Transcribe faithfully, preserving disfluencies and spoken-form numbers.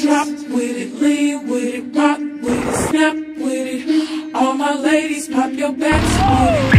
Drop with it, lean with it, rock with it, snap with it. All my ladies, pop your backs with it.